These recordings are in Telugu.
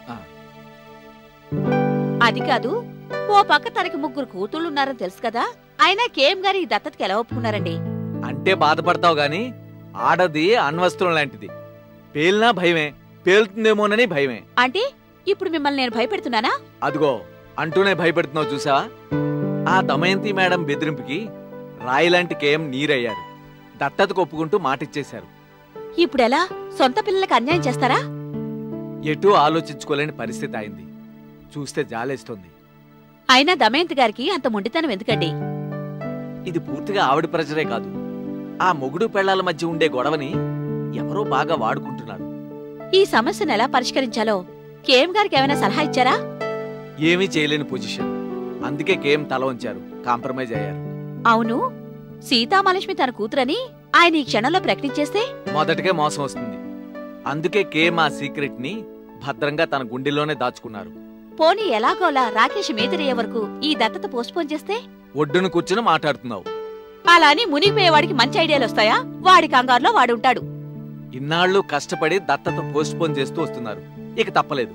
అది కాదు, ఓ పక్క తనకి 3 కూతుళ్ళున్నారని తెలుసు కదా, అయినా కేఎం గారు ఈ దత్తతకి ఎలా ఒప్పుకున్నారండి? అంటే బాధపడతావు గాని ఆడది అణ్వస్త్రం లాంటిది. పేలినా భయమే, పేలుతుందేమోనని భయమే. అంటే ఇప్పుడు మిమ్మల్ని నేను భయపెడుతున్నానా? అదిగో అంటూనే భయపెడుతున్నావు చూసావా? ఆ దమయంతి మేడం బెదిరింపుకి రాయిలాంటి కేఎం నీరయ్యారు. దత్తతకు ఒప్పుకుంటూ మాటిచ్చేశారు. ఇప్పుడెలా? సొంత పిల్లలకి అన్యాయం చేస్తారా? ఎటూ ఆలోచించుకోలేని పరిస్థితి అయింది. చూస్తే జాలేస్తుంది. అయినా దమయంతి గారికి అంత మొండితనం ఎందుకండి? ఇది పూర్తిగా ఆవిడ ప్రెజరే కాదు, ఆ మొగుడు పెళ్లాల మధ్య ఉండే గొడవని ఎవరో బాగా వాడుకుంటున్నారు. ఈ సమస్యను ఎలా పరిష్కరించాలో కేఎం గారికి ఏమైనా సలహా ఇచ్చారా? ఏమీ చేయలేని పొజిషన్. అందుకే కేఎం తల వంచారు, కాంప్రమైజ్ అయ్యారు. అవును, సీతామహాలక్ష్మి తన కూతురని ఆయన ఈ క్షణంలో ప్రకటించేస్తే మొదటకే మోసం వస్తుంది. అందుకే కేఎం ఆ సీక్రెట్ ని భద్రంగా తన గుండెల్లోనే దాచుకున్నారు. పోనీ ఎలాగోలా రాకేష్ మీదరయ్యే వరకు ఈ దత్తత పోస్ట్పోన్ చేస్తే? ఒడ్డును కూర్చుని మాట్లాడుతున్నావు. అలా అని మునిగిపోయేవాడికి మంచి ఐడియాలు వస్తాయా? వాడి కంగారులో వాడుంటాడు. ఇన్నాళ్లు కష్టపడి దత్తత పోస్ట్పోన్ చేస్తూ వస్తున్నారు, ఇక తప్పలేదు.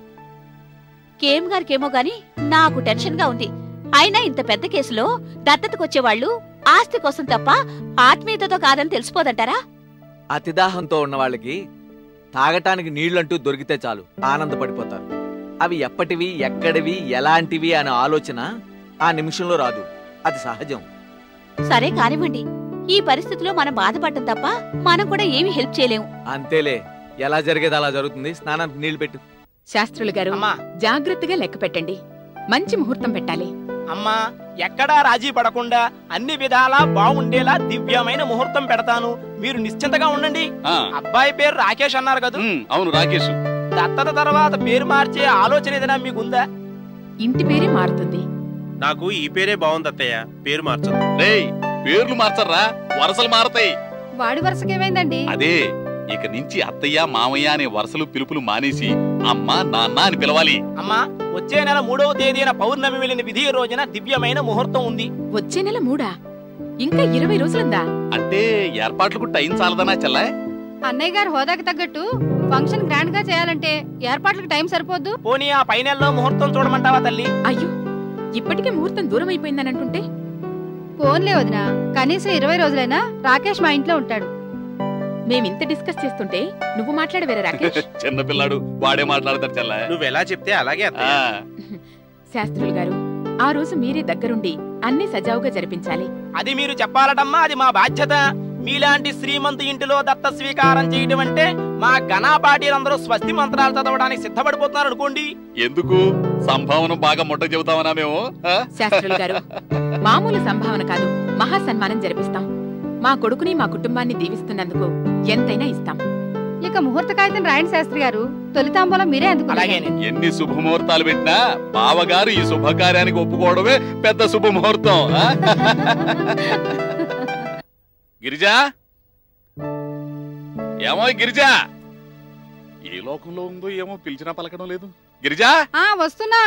కేఎం గారికేమో గాని నాకు టెన్షన్ గా ఉంది. అయినా ఇంత పెద్ద కేసులో దత్తతకొచ్చేవాళ్లు ఆస్తి కోసం తప్ప ఆత్మీయతతో కాదని తెలిసిపోదంటారా? అతిదాహంతో ఉన్న వాళ్ళకి తాగటానికి నీళ్లంటూ దొరికితే చాలు ఆనందపడిపోతారు. అవి ఎప్పటివి, ఎక్కడివి, ఎలాంటివి అనే ఆలోచన ఆ నిమిషంలో రాదు. అది సహజం. సరే కానివ్వండి, ఈ పరిస్థితిలో మనం బాధపడటం తప్ప మనం కూడా ఏమీ హెల్ప్ చేయలేము. అంతేలే, ఎలా జరిగేది అలా జరుగుతుంది. స్నానానికి నీళ్లు పెట్టు. శాస్త్రులు గారు, జాగ్రత్తగా లెక్క పెట్టండి. మంచి ముహూర్తం పెట్టాలి. అమ్మా, ఎక్కడా రాజీ పడకుండా అన్ని విధాలా బాగుండేలా దివ్యమైన ముహూర్తం పెడతాను. మీరు నిశ్చింతగా ఉండండి. అబ్బాయి పేరు రాకేష్ అన్నారు కదా? అవును, రాకేష్. దత్తత తర్వాత పేరు మార్చే ఆలోచన ఏదైనా మీకుందా? ఇంటి పేరే మారుతుంది. నాకు ఈ పేరే బాగుంది అత్తయ్య, పేరు మార్చదు. పేర్లు మార్చర్రా, వరసలు మారతాయి. వాడి వరుసకేమైందండి? అదే, ఇక నుంచి అత్తయ్య మామయ్య అనే వరుసలు పిలుపులు మానేసి అమ్మా నాన్న అని పిలవాలి. అమ్మా, వచ్చే నెల 3వ తేదీన పౌర్ణమి వెళ్ళిన విధి రోజున దివ్యమైన ముహూర్తం ఉంది. వచ్చే నెల 3? ఇంకా 20 రోజులుందా? అంటే ఏర్పాట్లకు టైం చాలదనా చెల్లా? అన్నయ్య గారు హోదాకి తగ్గట్టు ఫంక్షన్ గ్రాండ్ గా చేయాలంటే ఏర్పాట్లకు టైం సరిపోద్దు. పోనీ ఆ పై నెలలో ముహూర్తం చూడమంటావా తల్లి? అయ్యో, ఇప్పటికే ముహూర్తం దూరం అయిపోయిందని అంటుంటే. ఫోన్లే వదినా, కనీసం 20 రోజులైనా రాకేష్ మా ఇంట్లో ఉంటాడు. మేమింత డిస్కస్ చేస్తుంటే నువ్వు మాట్లాడవేరా రాకేష్? చిన్నపిల్లాడు, వాడే మాట్లాడతాడు చెల్లా. నువ్వెలా చెప్తే అలాగే. శాస్త్రులు గారు, ఆ రోజు మీరే దగ్గరుండి అన్ని సజావుగా జరిపించాలి. అది మీరు చెప్పాలటమ్మా, అది మా బాధ్యత. మీలాంటి శ్రీమంతు ఇంటిలో దత్త స్వీకారం చేయడం అంటే మా ఘనాపాటీలందరూ స్వస్తి మంత్రాలు చదవడానికి సిద్ధపడిపోతున్నారు అనుకోండి. ఎందుకు? సంభావన బాగా మొట్ట చెబుతామనా మేము? శాస్త్రులు గారు, మామూలు సంభావన కాదు, మహా సన్మానం జరిపిస్తాం. మా కొడుకుని మా కుటుంబాన్ని దీవిస్తున్నందుకు ఎంతైనా ఇస్తాం. ఇక ముహూర్త కాగితం రాయండి శాస్త్రి గారు. తొలితాంబూలం మీరే అందుకున్నారు. ఎన్ని శుభముహూర్తాలు పెట్టినా బావగారు ఈ శుభకార్యానికి ఒప్పుకోవడమే పెద్ద శుభముహూర్తం. గిరిజా, ఏమో గిరిజా, ఏ లోకంలో ఉందో ఏమో, పిలిచినా పలకడం లేదు. గిరిజా, వస్తున్నా.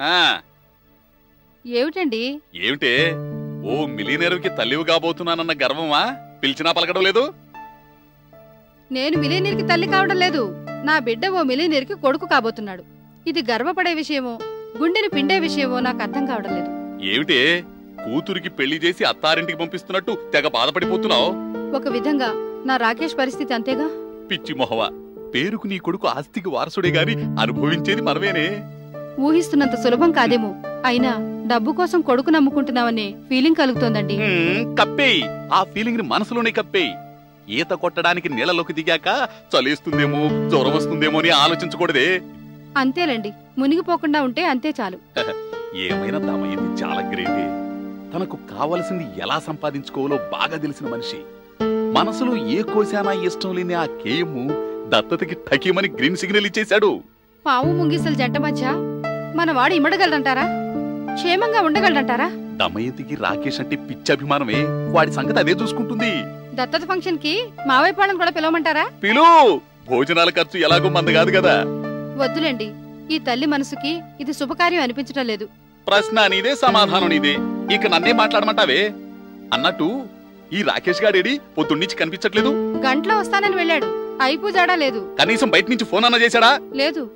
ఏమిటండి? ఏమిటే? ఓ మిలీనియర్కి తల్లివి కాబోతున్నానన్న గర్వమా? పిలిచినా పలకడం లేదు. నేను మిలీనియర్కి తల్లి కావడం లేదు, నా బిడ్డ ఓ మిలీనియర్కి కొడుకు కాబోతున్నాడు. ఇది గర్వపడే విషయమో గుండెని పిండే విషయమో నాకు అర్థం కావడం లేదు. ఏమిటే? కూతురికి పెళ్లి చేసి అత్తారింటికి పంపిస్తున్నట్టు తెగ బాధపడిపోతున్నావు. ఒక విధంగా నా రాకేష్ పరిస్థితి అంతేగా. పిచ్చి మొహవా, పేరుకు నీ కొడుకు ఆస్తికి వారసుడే గాని అనుభవించేది మనమేనే. ఊహిస్తున్నంత సులభం కాదేమో. అయినా డబ్బు కోసం కొడుకు నమ్ముకుంటున్నావనే ఫీలింగ్ కలుగుతోందండి. కప్పేయి, ఆ ఫీలింగ్ ని మనసులోనే కప్పేయి. ఈత కొట్టడానికి నీళ్ళలోకి దిగాక చలేస్తుందేమో, జ్వరం వస్తుందేమో అని ఆలోచించకూడదే. అంతేలండి, మునిగిపోకుండా ఉంటే అంతే చాలు. ఏమైనా దమయంతి చాలా గ్రేటే. తనకు కావలసింది ఎలా సంపాదించుకోవాలో బాగా తెలిసిన మనిషి. మనసులో ఏ కోశానా ఇష్టం లేని ఆ కేయము దత్తతకి ఠకీమని గ్రీన్ సిగ్నల్ ఇచ్చేశాడు. పావు ముంగిసల జంట మధ్య మనవాడు ఇమ్మడగలడంటారా? క్షేమంగా ఉండగలడంటారా? దమయంతికి రాకేష్ అంటే పిచ్చి అభిమానమే. వాడి సంగతి అదే చూసుకుంటుంది. దత్తత ఫంక్షన్ కి మావయ్య పాళ్ళని కూడా పిలవమంటారా? పిలు, భోజనాల ఖర్చు ఎలాగో మంది కాదు కదా. వద్దులేండి, ఈ తల్లి మనసుకి ఇది శుభకార్యం అనిపించడం లేదు. ప్రశ్న నీదే, సమాధానం నీదే. ఇక నన్నే మాట్లాడమంటావే? అన్నట్టు ఈ రాకేష్ గాడేడి? పొద్దున్నుంచి కనిపించట్లేదు. గంటలో వస్తానని వెళ్ళాడు, అయిపోజాడా లేదు. కనీసం బయట నుంచి ఫోన్ అన్న చేశాడా? లేదు.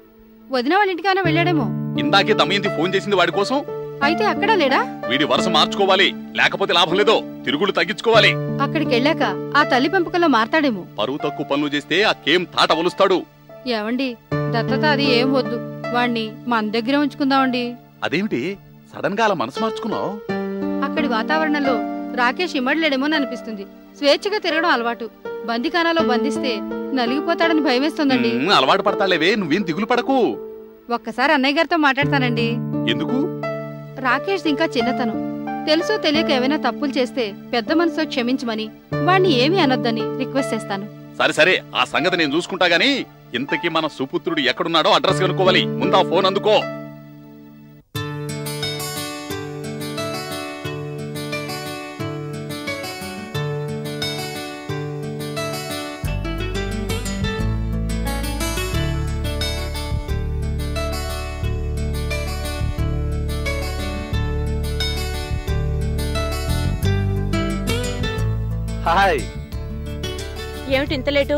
వదిన వాళ్ళ ఇంటికైనా వెళ్ళాడేమో. ఇందాకే దమయంతి ఫోన్ చేసింది వాడి కోసం. అయితే అక్కడా లేడా? వీడి వరుస మార్చుకోవాలి, లేకపోతే లాభం లేదో. తిరుగులు తగ్గించుకోవాలి. అక్కడికి వెళ్ళాక ఆ తల్లి పెంపకంలో మారతాడేమో. పరువు తక్కువ పనులు చేస్తే ఆ కేం తాట వలుస్తాడు. ఏవండి, దత్తత అది ఏం వద్దు, వాణ్ణి మన దగ్గర ఉంచుకుందామండి. అదేమిటి సడన్ గా అలా మనసు మార్చుకున్నావు? అక్కడి వాతావరణంలో రాకేష్ ఇమ్మడలేడేమో అనిపిస్తుంది. స్వేచ్ఛగా తిరగడం అలవాటు. బందిఖానాలో బంధిస్తే నలిగిపోతాడని భయమేస్తుందండి. అలవాటు పడతాలేవే, నువ్వేం దిగులు పడకు. ఒక్కసారి అన్నయ్య గారితో మాట్లాడతానండి. ఎందుకు? రాకేష్ ఇంకా చిన్నతనం, తెలుసో తెలియక ఏమైనా తప్పులు చేస్తే పెద్ద మనసులో క్షమించమని, వాణ్ణి ఏమీ అనొద్దని రిక్వెస్ట్ చేస్తాను. సరే సరే, ఆ సంగతి నేను చూసుకుంటా గానీ ఇంతకీ మన సుపుత్రుడు ఎక్కడున్నాడో అడ్రస్ కనుక్కోవాలి. ముందా ఫోన్ అందుకో. హాయ్. ఏమిటి ఇంత లేటు?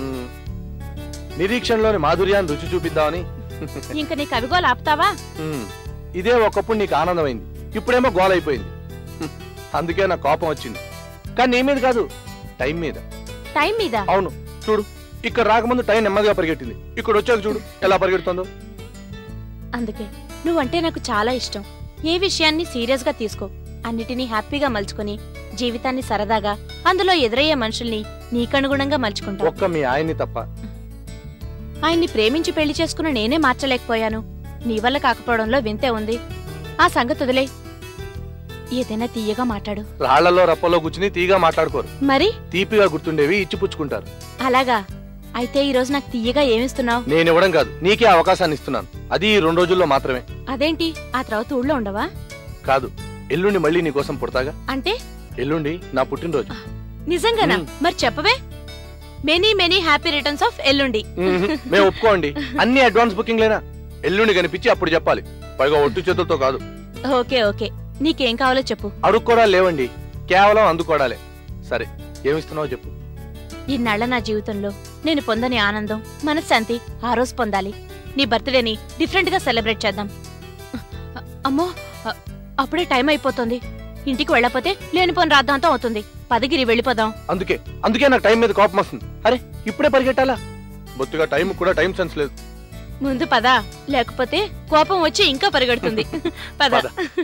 నిరీక్షణలోని మాధుర్యాన్ని రుచి చూపిద్దామని. ఇంక నీ కవిగోలు ఆపుతావా? ఇదే ఒకప్పుడు నీకు ఆనందమైంది, ఇప్పుడేమో గోలైపోయింది. అందుకే నాకు కోపం వచ్చింది. కానీ నీ మీద కాదు, టైం మీద. టైం మీద? అవును. చూడు, ఇక్కడ రాకముందు టైం నెమ్మదిగా పరిగెట్టింది, ఇక్కడ వచ్చాక చూడు ఎలా పరిగెడుతుందో. అందుకే నువ్వంటే నాకు చాలా ఇష్టం. ఏ విషయాన్ని సీరియస్ గా తీసుకో, అన్నిటినీ హ్యాపీగా మలుచుకుని జీవితాన్ని సరదాగా, అందులో ఎదురయ్యే మనుషుల్ని నీకనుగుణంగా మలుచుకుంటా. ఒక్క మీ ఆయన్ని తప్ప. ఆయన్ని ప్రేమించి పెళ్లి చేసుకుని నేనే మార్చలేకపోయాను. నీ వల్ల కాకపోవడంలో వింతే ఉంది. ఆ సంగతి వదిలే, ఏదైనా తీయగా మాట్లాడు. రాళ్లలో రప్పలో కూర్చుని తీయగా మాట్లాడుకోరు, మరి తీపిగా గుర్తుండేవి ఇచ్చిపుచ్చుకుంటారు. అలాగా? అయితే ఈ రోజు నాకు తీయగా ఏమిస్తున్నావు? నేనివ్వడం కాదు, నీకే అవకాశాన్ని ఇస్తున్నాను. అది ఈ 2 రోజుల్లో మాత్రమే. అదేంటి, ఆ తర్వాత ఊళ్ళో ఉండవా? కాదు, ఎల్లుండి మళ్ళీ నీకోసం పుడతాగా. అంటే? ఎల్లుండి నా పుట్టినరోజు. నిజంగానా? మరి చెప్పవే. Many many happy returns of ఎల్లుండి. మేము ఒప్పుకోండి, అన్ని అడ్వాన్స్ బుకింగ్ లేనా. ఎల్లుండి కనిపించి అప్పుడు చెప్పాలి, పైగా ఒట్టు చేతులతో కాదు. ఓకే ఓకే, నీకేం కావాలో చెప్పు. అడుక్కోడా లేవండి, కేవలం అందుకోడాలే. సరే, ఏమిస్తున్నావో చెప్పు. ఇన్నాళ్ల నా జీవితంలో నేను పొందని ఆనందం, మనశ్శాంతి ఆ రోజు పొందాలి. నీ బర్త్డేని డిఫరెంట్ గా సెలబ్రేట్ చేద్దాం. అమ్మో, అప్పుడే టైం అయిపోతుంది. ఇంటికి వెళ్ళకపోతే లేనిపోని రాద్దాంతో అవుతుంది. పదగిరి వెళ్ళిపోదాం. అందుకే నాకు టైం మీద కోపం వస్తుంది. అరే, ఇప్పుడే పరిగెట్టాలా? బొత్తుగా టైం కూడా టైం సెన్స్ లేదు. ముందు పదా, లేకపోతే కోపం వచ్చి ఇంకా పరిగెడుతుంది. పద.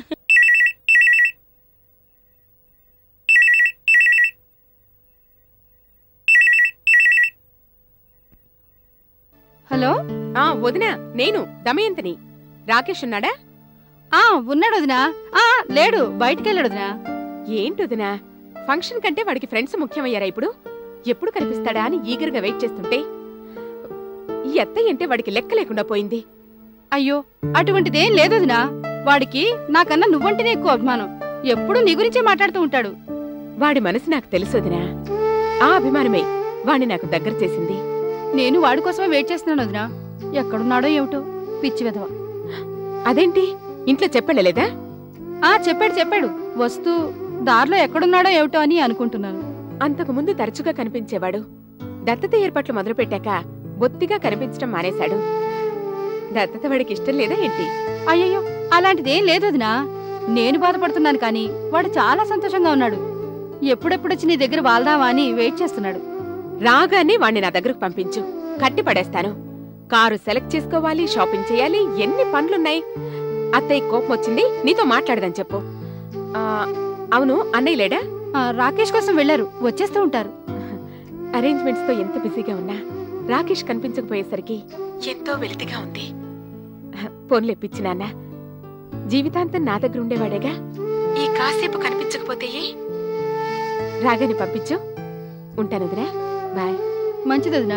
హలో. వదినా, నేను దమయంతిని. రాకేష్ ఉన్నాడా? ఉన్నాడు వదినా. లేడు, బయటికెళ్ళాడు వదినా. ఏంటి వదినా, ఫంక్షన్ కంటే వాడికి ఫ్రెండ్స్ ముఖ్యమయ్యారా ఇప్పుడు? ఎప్పుడు కనిపిస్తాడా అని ఈగర్గా వెయిట్ చేస్తుంటే ఈ అత్తయ్య అంటే వాడికి లెక్క లేకుండా పోయింది. అయ్యో, అటువంటిదేం లేదు వదినా. వాడికి నాకన్నా నువ్వంటేనే ఎక్కువ అభిమానం. ఎప్పుడు నీ గురించే మాట్లాడుతూ ఉంటాడు. వాడి మనసు నాకు తెలుసు వదినా. ఆ అభిమానమే వాణ్ణి నాకు దగ్గర చేసింది. నేను వాడి కోసమే వెయిట్ చేస్తున్నాను వదినా. ఎక్కడున్నాడో ఏమిటో, పిచ్చి వెధవ. అదేంటి, ఇంట్లో చెప్పలేదా? చెప్పాడు. వస్తూ దారిలో ఎక్కడున్నాడో ఏమిటో అని అనుకుంటున్నాను. అంతకుముందు తరచుగా కనిపించేవాడు. దత్తత ఏర్పాట్లు మొదలుపెట్టాక బొత్తిగా కనిపించడం మానేశాడు. దత్తత వాడికి ఇష్టం లేదా ఏంటి? అయ్యయ్యో, అలాంటిదేం లేదు వదినా. నేను బాధపడుతున్నాను కానీ వాడు చాలా సంతోషంగా ఉన్నాడు. ఎప్పుడెప్పుడొచ్చి నీ దగ్గర వాళ్దామా అని వెయిట్ చేస్తున్నాడు. రాగానే వాణ్ణి నా దగ్గరకు పంపించు, కట్టి పడేస్తాను. కారు సెలెక్ట్ చేసుకోవాలి, షాపింగ్ చేయాలి, ఎన్ని పనులున్నాయి. అత్తయ్య కోపం వచ్చింది, నీతో మాట్లాడదని చెప్పు. అవును, అన్నయ్య లేడా? రాకేష్ కోసం వెళ్లారు, వచ్చేస్తూ ఉంటారు. అరేంజ్మెంట్స్ తో ఎంత బిజీగా ఉన్నా రాకేష్ కనిపించకపోయేసరికి ఎంతో వెలితిగా ఉంది. ఫోన్లెప్పించి నాన్న, జీవితాంతం నా దగ్గర ఉండేవాడేగా. ఈ కాసేపు కనిపించకపోతే రాగానే పంపించు. ఉంటాను వదినా, బాయ్. మంచిది వదినా.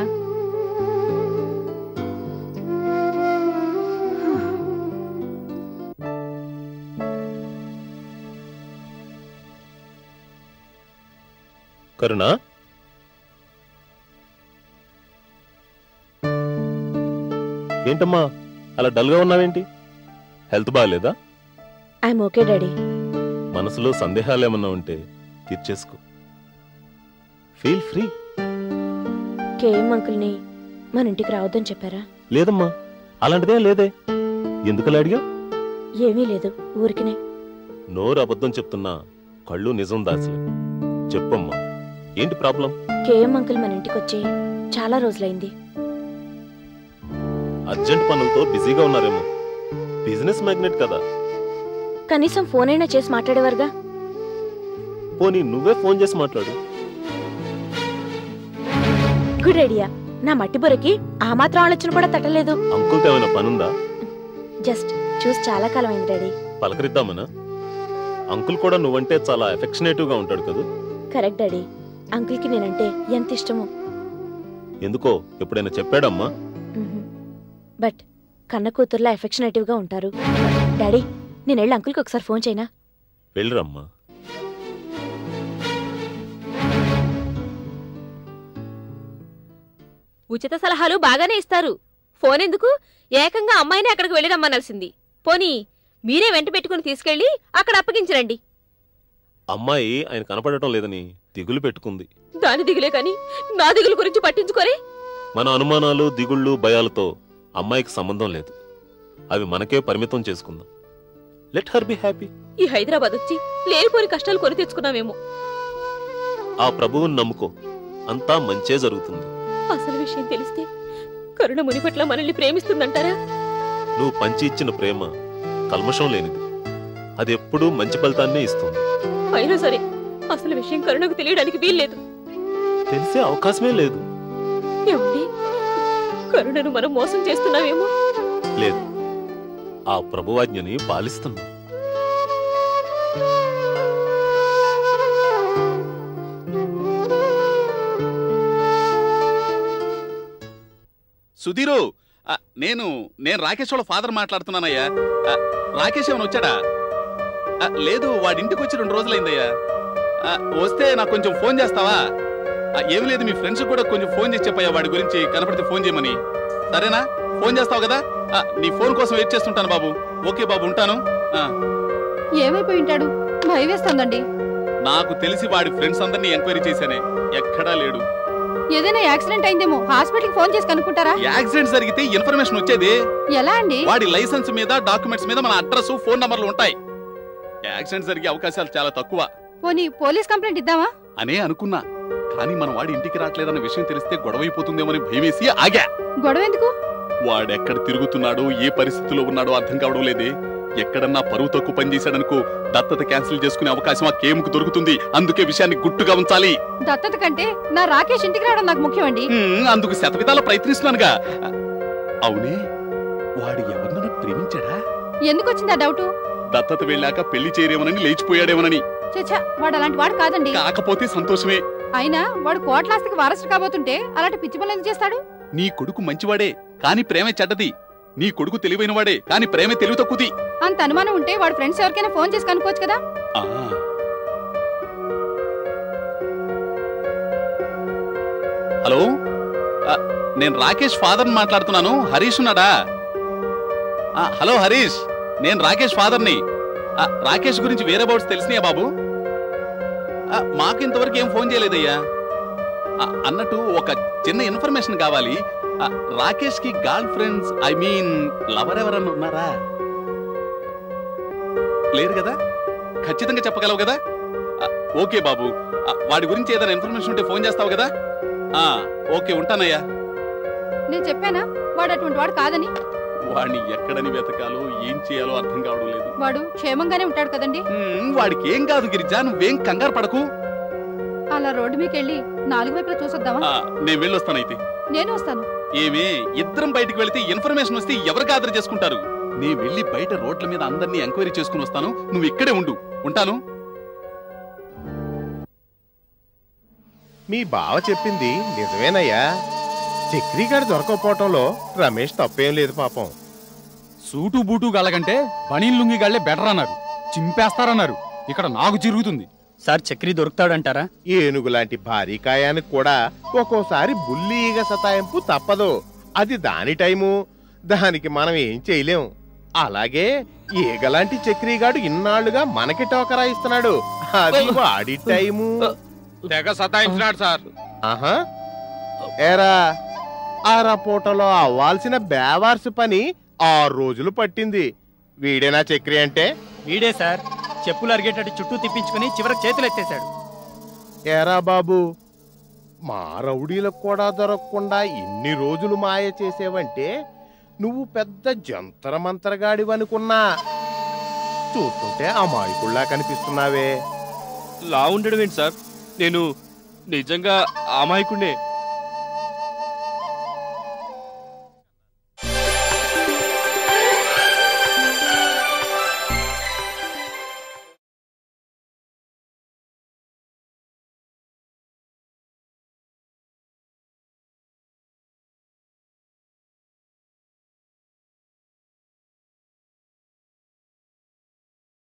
కరుణా, ఏంటమ్మా అలా డల్గా ఉన్నావేంటి? హెల్త్ బాగాలేదా? I'm okay daddy. మనసులో సందేహాలు ఏమన్నా ఉంటే తీర్చేసుకో. Feel free. కేఎం అంకుల్ని మన ఇంటికి రావద్దని చెప్పారా? లేదమ్మా, అలాంటిదేం లేదే. ఎందుకలా అడిగా? ఏమీ లేదు, ఊరికినే. నోరు అబద్ధం చెప్తున్నా కళ్ళు నిజం దాచలే. చెప్పమ్మా, ఏంటి ప్రాబ్లం? కేఎం అంకుల్ మన ఇంటికొచ్చి చాలా రోజులైంది. అర్జెంట్ పనులతో బిజీగా ఉన్నారేమో. బిజినెస్ మ్యాగ్నెట్ కదా. కనీసం ఫోన్ అయినా చేసి మాట్లాడేవారుగా. పోనీ నువ్వే ఫోన్ చేసి మాట్లాడు. Good idea. నా మట్టి బుర్రకి ఆ మాత్రం ఆలోచన కూడా తట్టలేదు. అంకుల్తో ఏమైనా పనుందా? జస్ట్ చూసి చాలా కాలం అయింది డాడీ. పలకరిద్దామనా? అంకుల్ కూడా నువ్వంటే చాలా ఎఫెక్షనేటివ్ గా ఉంటాడు కదా. Correct daddy. అంకుల్ కి నేనంటే ఎంత ఇష్టమో. ఎందుకో ఎప్పుడైనా చెప్పాడమ్మా? బట్ కన్న కూతుర్లా ఎఫెక్షనేటివ్ గా ఉంటారు. డాడీ, నేను వెళ్ళి అంకుల్కి ఒకసారి ఫోన్ చేయనా? వెళ్ళరమ్మా. ఉచిత సలహాలు బాగానే ఇస్తారు. ఫోన్ ఎందుకు? ఏకంగా అమ్మాయిని అక్కడికి వెళ్ళి రమ్మనాల్సింది. పోనీ మీరే వెంట పెట్టుకుని తీసుకెళ్లి అక్కడ అప్పగించరండి. అమ్మాయి ఆయన కనపడటం లేదని దిగులు పెట్టుకుంది. దాని దిగులే కాని నా దిగులు గురించి పట్టించుకోరే. మన అనుమానాలు, దిగుళ్ళు, భయాలతో అమ్మాయికి సంబంధం లేదు. అవి మనకే పరిమితం చేసుకుందాం. Let her be happy. ఈ హైదరాబాద్ వచ్చి లేనిపోని కష్టాలు కొని తెచ్చుకున్నామేమో. ఆ ప్రభువుని నమ్ముకో, అంతా మంచే జరుగుతుంది. అసలు విషయం తెలిస్తే కరుణ మునిపట్ల మనల్ని ప్రేమిస్తుందంటారా? నువ్వు పంచి ఇచ్చిన ప్రేమ కల్మషం లేనిది. అది ఎప్పుడూ మంచి ఫలితాన్నే ఇస్తుంది. అయినా సరే అసలు విషయం కరుణకు తెలియడానికి వీల్లేదు. తెలిసే అవకాశమే లేదు. ఏమండి, కరుణను మనం మోసం చేస్తున్నామేమో. లేదు, ఆ ప్రభువాజ్ఞని పాలిస్తున్నాం. సుధీరు, నేను రాకేష్ వాళ్ళ ఫాదర్ మాట్లాడుతున్నానయ్యా. రాకేష్ ఏమైనా వచ్చాడా? లేదు, వాడింటికి వచ్చి 2 రోజులైందయ్యా. వస్తే నాకు కొంచెం ఫోన్ చేస్తావా? ఏమి లేదు, మీ ఫ్రెండ్స్ కూడా కొంచెం ఫోన్ చేసి చెప్పయ్యా, వాడి గురించి కనపడితే ఫోన్ చేయమని. సరేనా? ఫోన్ చేస్తావు కదా? నీ ఫోన్ కోసం వెయిట్ చేస్తుంటాను బాబు. ఓకే బాబు, ఉంటాను. ఏమైపోయి ఉంటాడు? భయం వేస్తుందండి. నాకు తెలిసి వాడి ఫ్రెండ్స్ అందరినీ ఎంక్వైరీ చేశానే, ఎక్కడా లేడు. ఏదైనా యాక్సిడెంట్ అయిందేమో, హాస్పిటల్ కి ఫోన్ చేసి కనుక్కుంటారా? యాక్సిడెంట్ జరిగితే ఇన్ఫర్మేషన్ వచ్చేది ఎలా అండి? వాడి లైసెన్స్ మీద, డాక్యుమెంట్స్ మీద మన అడ్రస్, ఫోన్ నంబర్లు ఉంటాయి. యాక్సిడెంట్ జరిగే అవకాశాలు చాలా తక్కువ. పోనీ పోలీస్ కంప్లైంట్ ఇద్దామా అనే అనుకున్నా, కానీ మన వాడి ఇంటికి రావట్లేదన్న విషయం తెలిస్తే గొడవైపోతుందేమోని భయమేసి ఆగా. గొడవ ఎందుకు? వాడెక్కడ తిరుగుతున్నాడో, ఏ పరిస్థితిలో ఉన్నాడో అర్థం కావడం లేదే. ఎక్కడన్నా పరువు తక్కువ పనిచేశాడనుకో, దత్తత క్యాన్సిల్ చేసుకునే అవకాశం ఆ కేముకు దొరుకుతుంది. అందుకే విషయాన్ని గుట్టుగా ఉంచాలి. దత్తత కంటే నా రాకేష్ ఇంటికి రావడం నాకు ముఖ్యం అండి. అందుకు శతవిధాల ప్రయత్నిస్తున్నానుగా. అవునే, వాడు ఎవరినైనా ప్రేమించాడా? ఎందుకు వచ్చిందా డౌట్? దత్తత వెళ్ళాక పెళ్లి చేయరేమోనని, లేచిపోయాడేమోనని. చచ్చా, వాడు అలాంటి వాడు కాదండి. కాకపోతే సంతోషమే. అయినా వాడు కోట్లాస్తికి వారసుడు కాబోతుంటే అలాంటి పిచ్చి పనులు ఎందుకు చేస్తాడు? నీ కొడుకు మంచివాడే, కాని ప్రేమే చెడ్డది. నీ కొడుకు తెలివైన వాడే, కాని ప్రేమే తెలివి తక్కువది. అంత అనుమానం ఉంటే వాడు ఫ్రెండ్స్ ఎవరికైనా ఫోన్ చేసి కనుక్కోవచ్చు కదా. హలో, నేను రాకేష్ ఫాదర్ మాట్లాడుతున్నాను. హరీష్ ఉన్నాడా? హలో హరీష్, నేను రాకేష్ ఫాదర్ని. రాకేష్ గురించి వేరే బౌట్స్ తెలిసినాయా బాబు? మాకు ఇంతవరకు ఏం ఫోన్ చేయలేదయ్యా. అన్నట్టు ఒక చిన్న ఇన్ఫర్మేషన్ కావాలి. రాకేష్ కి girl friends, I mean lover ఎవరన్నా ఉన్నారా? లేరు కదా? ఖచ్చితంగా చెప్పగలవు కదా? ఓకే బాబు, వాడి గురించి ఏదైనా ఇన్ఫర్మేషన్ ఉంటే ఫోన్ చేస్తావు కదా? ఓకే, ఉంటానయ్యా. నేను చెప్పానా వాడు అటువంటి వాడు కాదని? వాడిని ఎక్కడని వెతకాలో, ఏం చేయాలో అర్థం కావడం లేదు. వాడు క్షేమంగానే ఉంటాడు కదండి? వాడికి ఏం కాదు గిరిజా, నువ్వేం కంగారు పడకు. అలా రోడ్డు మీకెళ్ళి 4 వైపులా చూసొద్దామా? నేను వెళ్ళొస్తానైతే. నేను వస్తాను. ఏమే, ఇద్దరం బయటికి వెళితే ఇన్ఫర్మేషన్ వస్తే ఎవరికి ఆదర చేసుకుంటారు? నేను వెళ్ళి బయట రోడ్ల మీద అందరినీ ఎంక్వైరీ చేసుకుని వస్తాను. నువ్వు ఇక్కడే ఉండు. ఉంటాను. మీ బావ చెప్పింది నిజమేనయ్యా. చక్రీగాడు దొరకపోవటంలో రమేష్ తప్పేం లేదు పాపం. సూటు బూటు గళ్ళకంటే బనీన్ లుంగి గళ్లే బెటర్ అన్నారు, చింపేస్తారన్నారు. ఇక్కడ నాకు చిరుగుతుంది. సార్, చక్రీ దొరుకుతాడంటారా? ఏనుగు లాంటి భారీ కాయానికి కూడా ఒక్కోసారి బుల్లీగా సతాయింపు తప్పదు. అది దాని టైము, దానికి మనం ఏం చేయలేం. అలాగే ఈగలాంటి చక్రీగాడు ఇన్నాళ్లుగా మనకి టోకరా ఇస్తున్నాడు. అది వాడి టైము. తెగ సతాయించినాడు సార్. ఆహా, ఏరా అరపూటలో అవ్వాల్సిన బేవార్సు పని 6 రోజులు పట్టింది. వీడేనా చక్రి అంటే? వీడే సార్. చెప్పులు అరిగేటట్టు చుట్టూ తిప్పించుకుని చివరికి చేతులు ఎత్తేశాడు. ఏరా బాబు, మా రౌడీలకు కూడా దొరకకుండా ఇన్ని రోజులు మాయ చేసేవంటే నువ్వు పెద్ద జంతరమంతరగాడివనుకున్నా. చూస్తుంటే అమాయకుల్లా కనిపిస్తున్నావే. లా ఉండడం ఏంటి సార్? నేను నిజంగా అమాయకుడినే.